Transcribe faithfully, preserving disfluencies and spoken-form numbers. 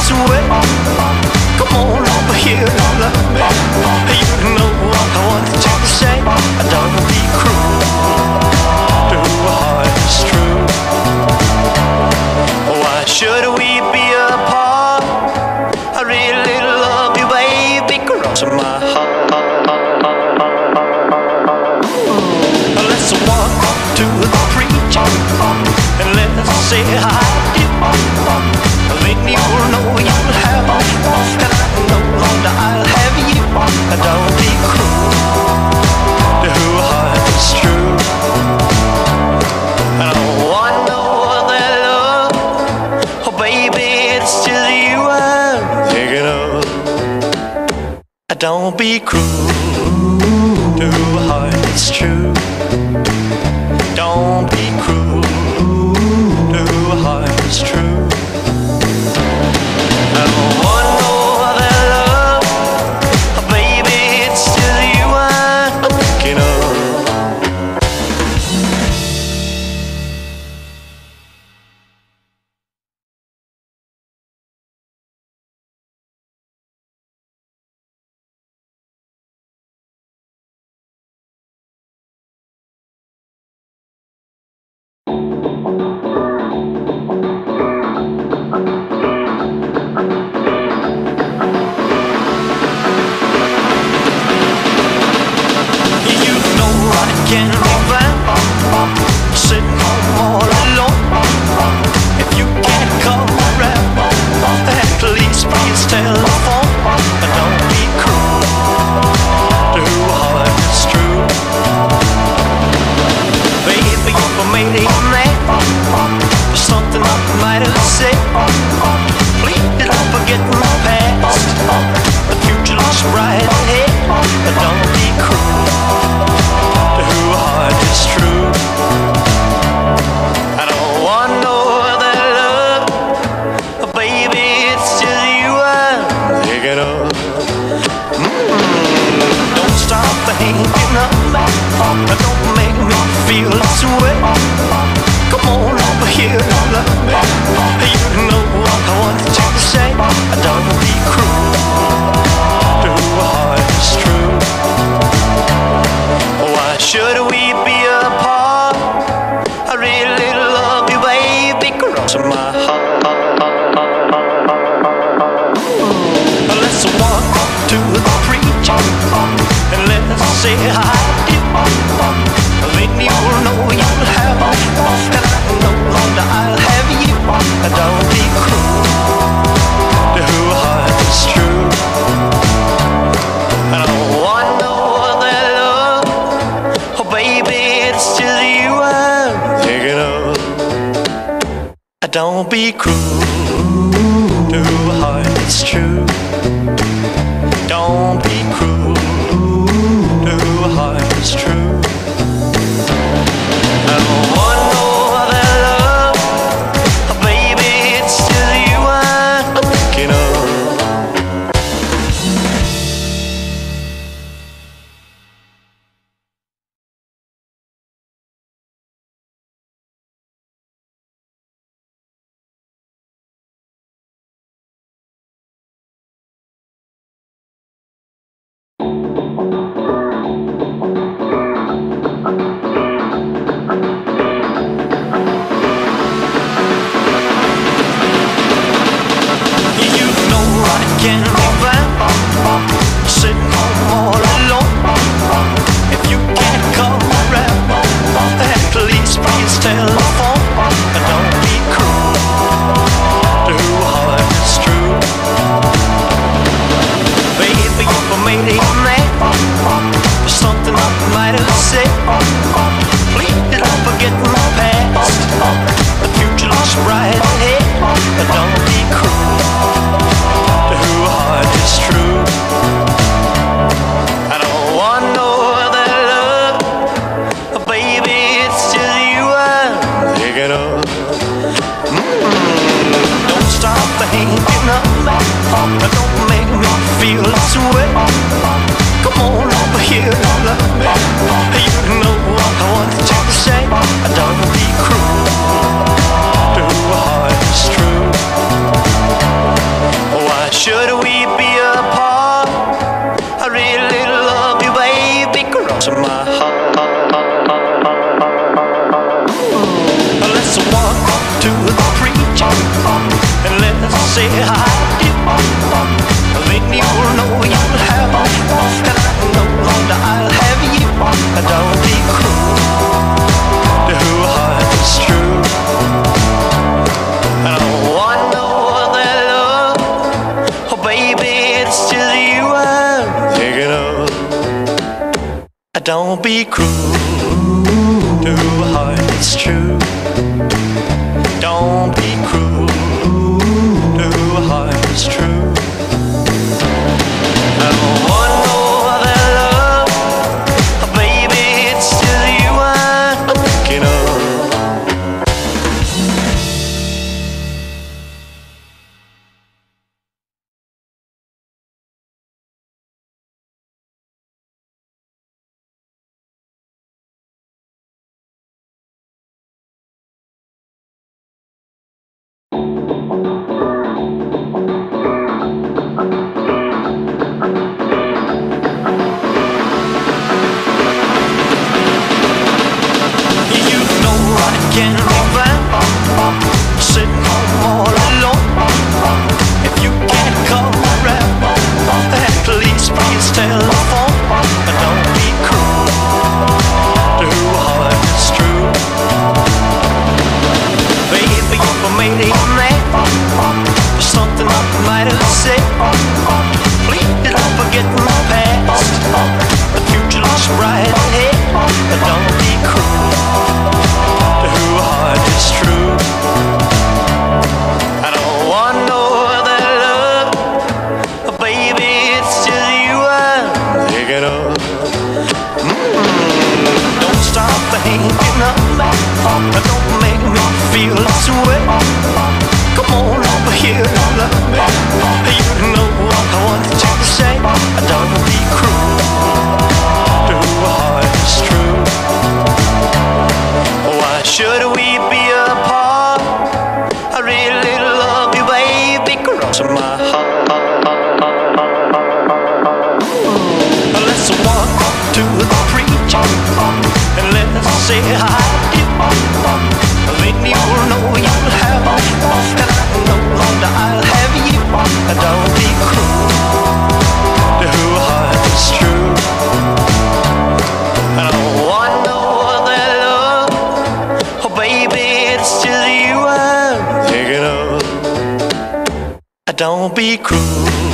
this way. Come on over here and love me. You know what I want to say. Don't be cruel to a heart that's true. Why should we be apart? I really love you, baby, cross my heart. Let's walk to the preacher and let's say hi to you. Then you'll know you'll have me, and I know that I'll have you. Don't be cruel to a heart that's true. I don't want no other love, oh baby, it's just you I'm thinking of. Don't be cruel to a heart that's true. Don't be cruel to a heart that's true. I don't want no other love, oh baby, it's just you I'm thinking of. Don't be cruel to a heart that's true. Don't be cruel to a heart that's true. I don't want no other love, oh baby, it's just you I'm thinking of. Don't be cruel to a heart that's true. Don't be cruel to a heart that's true. Don't be cruel to a heart that's true. I don't want no other love, baby, it's still you I'm thinking of. Don't be cruel.